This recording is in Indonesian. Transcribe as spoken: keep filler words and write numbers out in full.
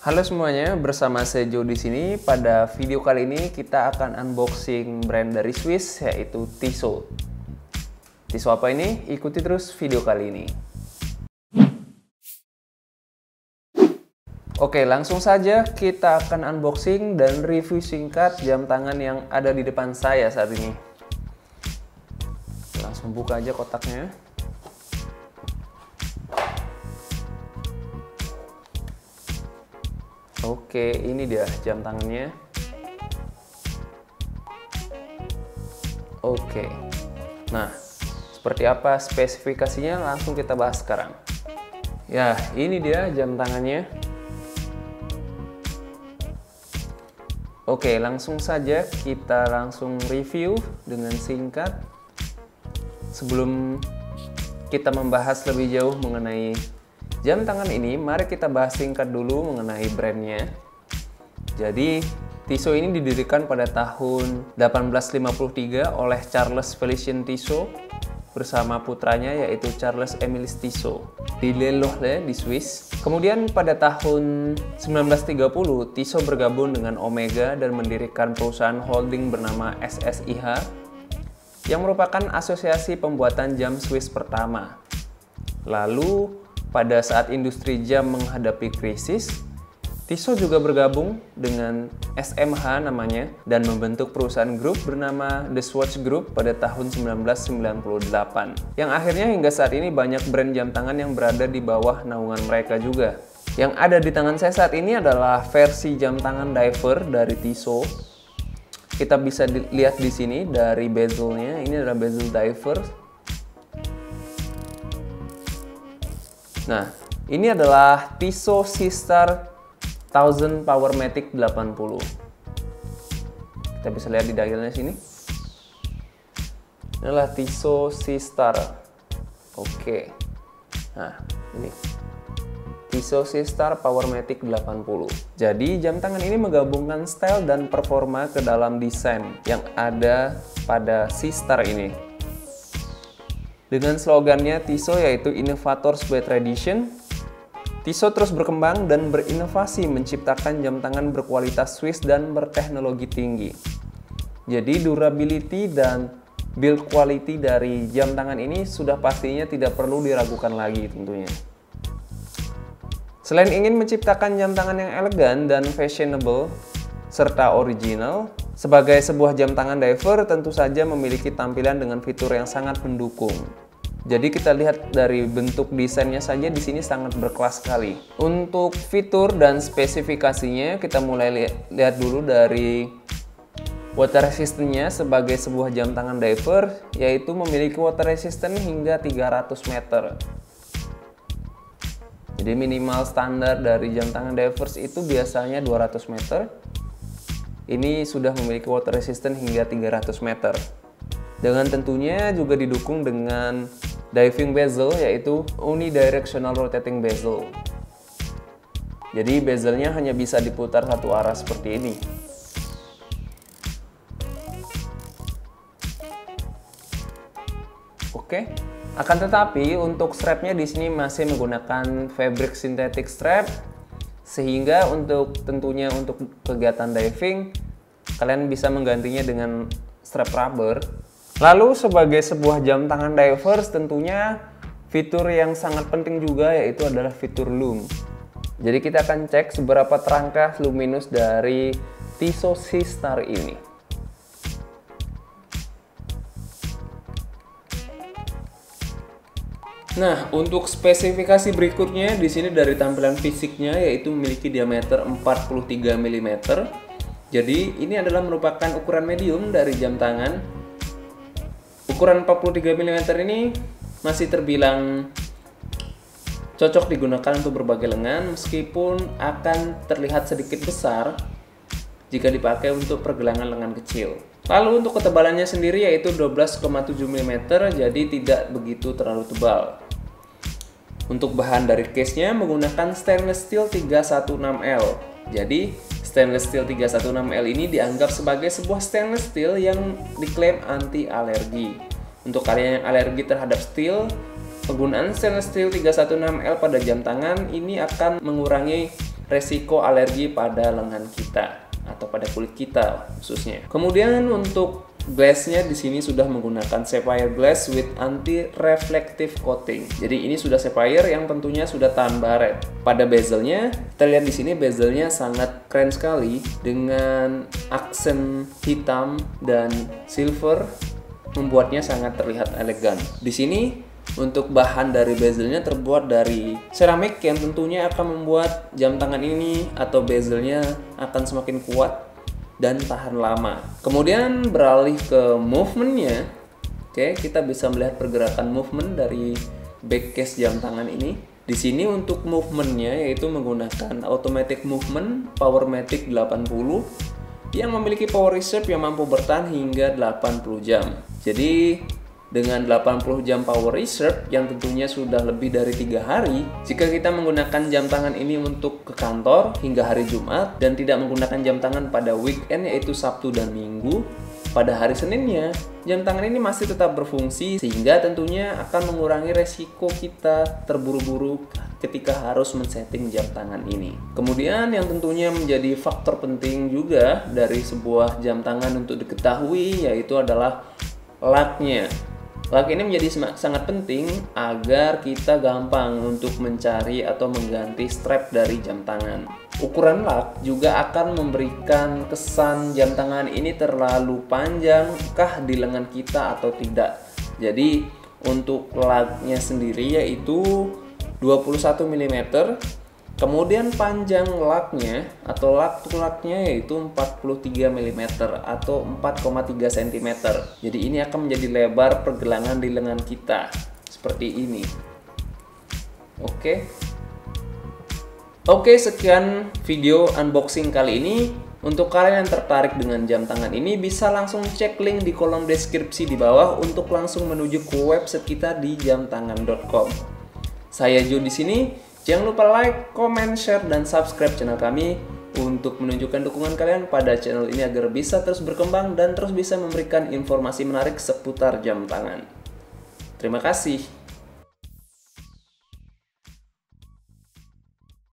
Halo semuanya, bersama saya Joe di sini. Pada video kali ini kita akan unboxing brand dari Swiss, yaitu Tissot. Tissot apa ini? Ikuti terus video kali ini. Oke, langsung saja kita akan unboxing dan review singkat jam tangan yang ada di depan saya saat ini. Langsung buka aja kotaknya. Oke, ini dia jam tangannya. Oke, nah seperti apa spesifikasinya langsung kita bahas sekarang. Ya, ini dia jam tangannya. Oke, langsung saja kita langsung review dengan singkat. Sebelum kita membahas lebih jauh mengenai jam tangan ini, mari kita bahas singkat dulu mengenai brandnya. Jadi, Tissot ini didirikan pada tahun delapan belas lima puluh tiga oleh Charles Félicien Tissot bersama putranya yaitu Charles Émile Tissot di Le Locle di Swiss. Kemudian pada tahun sembilan belas tiga puluh, Tissot bergabung dengan Omega dan mendirikan perusahaan holding bernama S S I H yang merupakan asosiasi pembuatan jam Swiss pertama. Lalu pada saat industri jam menghadapi krisis, Tissot juga bergabung dengan S M H namanya dan membentuk perusahaan grup bernama The Swatch Group pada tahun sembilan belas sembilan puluh delapan. Yang akhirnya hingga saat ini banyak brand jam tangan yang berada di bawah naungan mereka juga. Yang ada di tangan saya saat ini adalah versi jam tangan diver dari Tissot. Kita bisa lihat di sini dari bezelnya, ini adalah bezel diver. Nah, ini adalah Tissot SeaStar Thousand Powermatic delapan puluh. Kita bisa lihat di dialnya sini. Ini adalah Tissot SeaStar. Oke. Nah, ini Tissot SeaStar Powermatic delapan puluh. Jadi, jam tangan ini menggabungkan style dan performa ke dalam desain yang ada pada SeaStar ini. Dengan slogannya Tissot yaitu Innovators by Tradition, Tissot terus berkembang dan berinovasi menciptakan jam tangan berkualitas Swiss dan berteknologi tinggi. Jadi durability dan build quality dari jam tangan ini sudah pastinya tidak perlu diragukan lagi tentunya. Selain ingin menciptakan jam tangan yang elegan dan fashionable serta original, sebagai sebuah jam tangan diver tentu saja memiliki tampilan dengan fitur yang sangat mendukung. Jadi kita lihat dari bentuk desainnya saja di sini sangat berkelas sekali. Untuk fitur dan spesifikasinya kita mulai li lihat dulu dari water resistance-nya sebagai sebuah jam tangan diver, yaitu memiliki water resistance hingga tiga ratus meter. Jadi minimal standar dari jam tangan divers itu biasanya dua ratus meter. Ini sudah memiliki water resistance hingga tiga ratus meter. Dengan tentunya juga didukung dengan diving bezel yaitu unidirectional rotating bezel. Jadi bezelnya hanya bisa diputar satu arah seperti ini. Oke. Akan tetapi untuk strapnya di sini masih menggunakan fabric synthetic strap, sehingga untuk tentunya untuk kegiatan diving kalian bisa menggantinya dengan strap rubber. Lalu sebagai sebuah jam tangan divers tentunya fitur yang sangat penting juga yaitu adalah fitur lum. Jadi kita akan cek seberapa terangkah luminous dari Tissot SeaStar ini. Nah, untuk spesifikasi berikutnya di sini dari tampilan fisiknya yaitu memiliki diameter empat puluh tiga milimeter. Jadi ini adalah merupakan ukuran medium dari jam tangan. Ukuran empat puluh tiga milimeter ini masih terbilang cocok digunakan untuk berbagai lengan meskipun akan terlihat sedikit besar jika dipakai untuk pergelangan lengan kecil. Lalu untuk ketebalannya sendiri yaitu dua belas koma tujuh milimeter, jadi tidak begitu terlalu tebal. Untuk bahan dari case-nya menggunakan stainless steel tiga satu enam L. Jadi stainless steel tiga satu enam L ini dianggap sebagai sebuah stainless steel yang diklaim anti alergi. Untuk kalian yang alergi terhadap steel, penggunaan stainless steel tiga satu enam L pada jam tangan ini akan mengurangi resiko alergi pada lengan kita atau pada kulit kita khususnya. Kemudian untuk glassnya di sini sudah menggunakan sapphire glass with anti-reflective coating. Jadi ini sudah sapphire yang tentunya sudah tahan baret. Pada bezelnya, kita lihat di sini bezelnya sangat keren sekali dengan aksen hitam dan silver, membuatnya sangat terlihat elegan. Di sini untuk bahan dari bezelnya terbuat dari seramik yang tentunya akan membuat jam tangan ini atau bezelnya akan semakin kuat dan tahan lama. Kemudian beralih ke movementnya, oke, kita bisa melihat pergerakan movement dari back case jam tangan ini. Di sini untuk movementnya yaitu menggunakan automatic movement Powermatic delapan puluh yang memiliki power reserve yang mampu bertahan hingga delapan puluh jam. Jadi dengan delapan puluh jam power reserve yang tentunya sudah lebih dari tiga hari, jika kita menggunakan jam tangan ini untuk ke kantor hingga hari Jumat dan tidak menggunakan jam tangan pada weekend yaitu Sabtu dan Minggu, pada hari Seninnya jam tangan ini masih tetap berfungsi sehingga tentunya akan mengurangi resiko kita terburu-buru ketika harus men-setting jam tangan ini. Kemudian yang tentunya menjadi faktor penting juga dari sebuah jam tangan untuk diketahui yaitu adalah laknya. Lak ini menjadi sangat penting agar kita gampang untuk mencari atau mengganti strap dari jam tangan. Ukuran lak juga akan memberikan kesan jam tangan ini terlalu panjang kah di lengan kita atau tidak. Jadi untuk laknya sendiri yaitu dua puluh satu milimeter. Kemudian panjang laknya atau lak tulaknya yaitu empat puluh tiga milimeter atau empat koma tiga sentimeter. Jadi ini akan menjadi lebar pergelangan di lengan kita seperti ini. Oke. Oke, sekian video unboxing kali ini. Untuk kalian yang tertarik dengan jam tangan ini bisa langsung cek link di kolom deskripsi di bawah untuk langsung menuju ke website kita di jam tangan dot com. Saya Jo di sini. Jangan lupa like, comment, share, dan subscribe channel kami untuk menunjukkan dukungan kalian pada channel ini agar bisa terus berkembang dan terus bisa memberikan informasi menarik seputar jam tangan. Terima kasih.